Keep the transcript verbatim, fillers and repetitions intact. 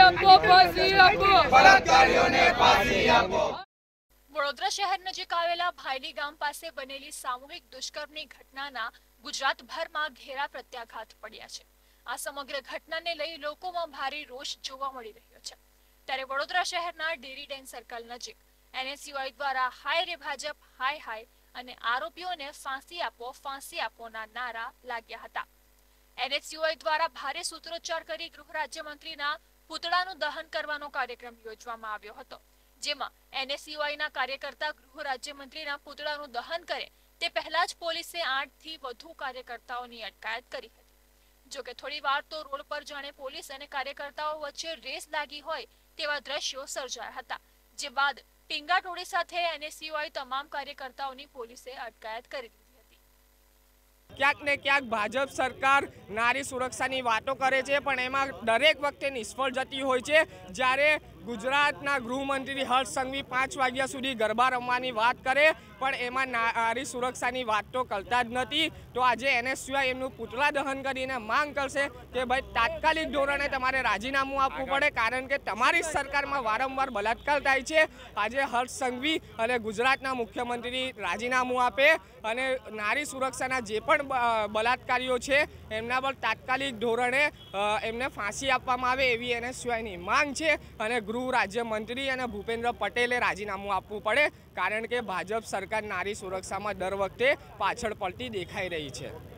વડોદરા શહેર નજીક આવેલા ભાયલી ગામ પાસે બનેલી સામૂહિક દુષ્કર્મની ઘટનાના ગુજરાતભરમાં ઘેરા પ્રત્યાઘાત પડ્યા છે। આ સમગ્ર ઘટનાને લઈ લોકોમાં ભારે રોષ જોવા મળી રહ્યો છે। ત્યારે વડોદરા શહેરના ડેરી ડેન સર્કલ નજીક એનએસયુઆઈ દ્વારા હાય રે ભાજપ હાય હાય અને આરોપીઓને ફાંસી આપો ફાંસી આપોના નારા લાગ્યા હતા। એનએસયુઆઈ દ્વારા ભારે સૂત્રોચ્ચાર કરી ગૃહ રાજ્યમંત્રીના પુતળાનું દહન કરવાનો કાર્યક્રમ યોજવામાં આવ્યો હતો, જેમાં એનએસયુઆઈના કાર્યકર્તા ગૃહ રાજ્યમંત્રીના પુતળાનું દહન કરે તે પહેલા જ પોલીસે આઠ થી વધુ કાર્યકર્તાઓની અટકાયત કરી હતી। જોકે થોડી વાર તો રોડ પર જાણે પોલીસ અને કાર્યકર્તાઓ વચ્ચે રેસ લાગી હોય તેવા દ્રશ્યો સર્જાયા હતા, જે બાદ ટીંગાટોળી સાથે એનએસયુઆઈ તમામ કાર્યકર્તાઓની પોલીસે અટકાયત કરી દીધી હતી। ક્યાંક ને ક્યાંક ભાજપ સરકાર નારી સુરક્ષાની વાતો કરે છે, પણ એમાં દરેક વખતે નિષ્ફળ જતી હોય છે। જ્યારે ગુજરાતના ગૃહમંત્રી હર્ષ સંઘવી પાંચ વાગ્યા સુધી ગરબા રમવાની વાત કરે, પણ એમાં નારી સુરક્ષાની વાત તો કરતા જ નથી। તો આજે એનએસયુઆઈ એમનું પુતળા દહન કરીને માંગ કરશે કે ભાઈ તાત્કાલિક ધોરણે તમારે રાજીનામું આપવું પડે, કારણ કે તમારી સરકારમાં વારંવાર બલાત્કાર થાય છે। આજે હર્ષ સંઘવી અને ગુજરાતના મુખ્યમંત્રી રાજીનામું આપે અને નારી સુરક્ષાના જે પણ બલાત્કારીઓ છે એમના પર તાત્કાલિક ધોરણે એમને ફાંસી આપવામાં આવે એવી એનએસયુઆઈની માંગ છે। અને ગૃહ રાજ્યમંત્રી અને ભૂપેન્દ્ર પટેલે રાજીનામું આપવું પડે, કારણ કે ભાજપ સરકાર નારી સુરક્ષામાં દર વખતે પાછળ પડતી દેખાઈ રહી છે।